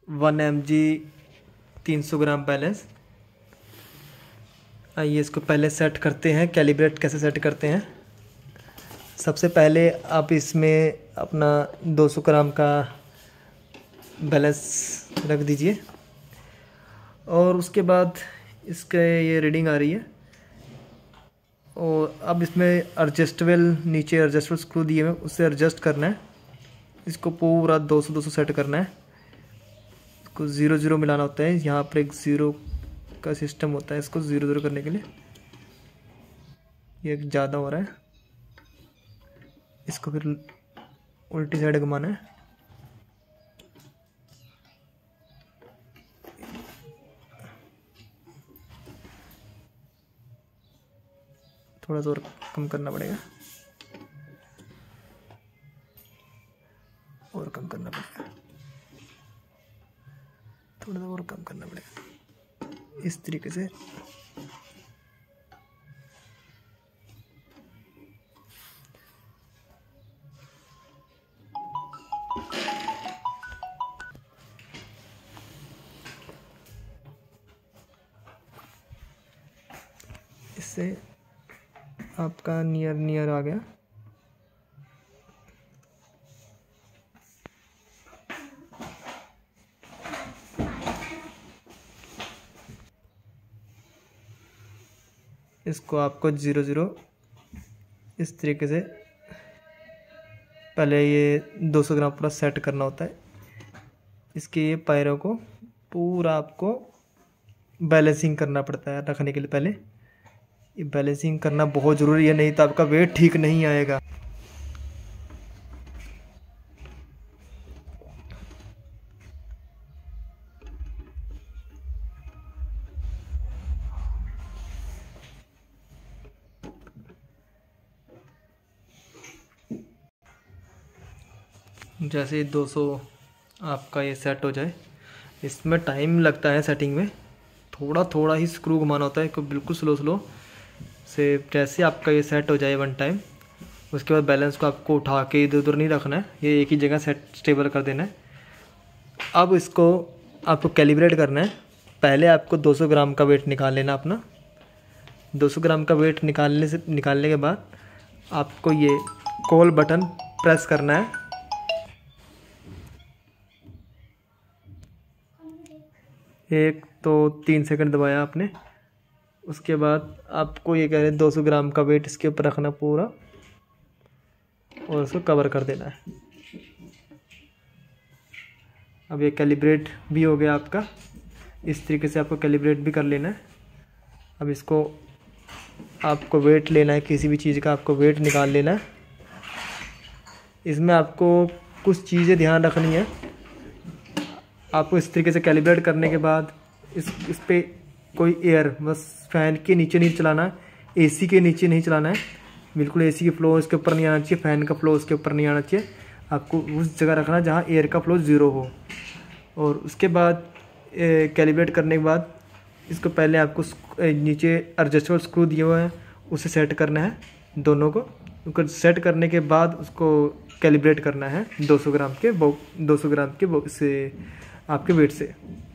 1 mg 300 ग्राम balance. आइए इसको पहले सेट करते हैं। कैलिब्रेट कैसे सेट करते हैं, सबसे पहले आप इसमें अपना 200 ग्राम का बैलेंस रख दीजिए और उसके बाद इसके ये रीडिंग आ रही है। और अब इसमें एडजस्टेबल, नीचे एडजस्टेबल स्क्रू दिए हुए, उससे एडजस्ट करना है। इसको पूरा 200 सेट करना है। इसको 0 मिलाना होता है। यहाँ पर एक 0 का सिस्टम होता है। इसको 0 करने के लिए ये ज़्यादा हो रहा है, इसको फिर उल्टी साइड घुमाना है। थोड़ा सा और कम करना पड़ेगा, और कम करना पड़ेगा, थोड़ा सा और कम करना पड़ेगा। इस तरीके से इससे आपका नियर आ गया। इसको आपको 0 इस तरीके से पहले ये 200 ग्राम पूरा सेट करना होता है। इसके ये पैरों को पूरा आपको बैलेंसिंग करना पड़ता है रखने के लिए। पहले ये बैलेंसिंग करना बहुत ज़रूरी है, नहीं तो आपका वेट ठीक नहीं आएगा। जैसे 200 आपका ये सेट हो जाए, इसमें टाइम लगता है सेटिंग में। थोड़ा थोड़ा ही स्क्रू घुमाना होता है, को बिल्कुल स्लो से। जैसे आपका ये सेट हो जाए 1 टाइम, उसके बाद बैलेंस को आपको उठा के इधर उधर नहीं रखना है, ये एक ही जगह सेट स्टेबल कर देना है। अब इसको आपको कैलिब्रेट करना है। पहले आपको 200 ग्राम का वेट निकाल लेना अपना। 200 ग्राम का वेट निकालने के बाद आपको ये कॉल बटन प्रेस करना है। एक तो 3 सेकंड दबाया आपने, उसके बाद आपको ये कह रहे हैं 200 ग्राम का वेट इसके ऊपर रखना पूरा, और उसको कवर कर देना है। अब ये कैलिब्रेट भी हो गया आपका। इस तरीके से आपको कैलिब्रेट भी कर लेना है। अब इसको आपको वेट लेना है, किसी भी चीज़ का आपको वेट निकाल लेना है। इसमें आपको कुछ चीज़ें ध्यान रखनी है। आपको इस तरीके से कैलिब्रेट करने के बाद इस पे कोई एयर, बस फैन के नीचे नहीं चलाना है, एसी के नीचे नहीं चलाना है। बिल्कुल एसी की फ्लो इसके ऊपर नहीं आना चाहिए, फैन का फ्लो इसके ऊपर नहीं आना चाहिए। आपको उस जगह रखना है जहाँ एयर का फ्लो 0 हो। और उसके बाद कैलिब्रेट करने के बाद इसको पहले आपको नीचे एडजस्टेबल स्क्रू दिए हुए हैं, उसे सेट करना है दोनों को। उसको सेट करने के बाद उसको कैलिब्रेट करना है 200 ग्राम के से आपके वेट से।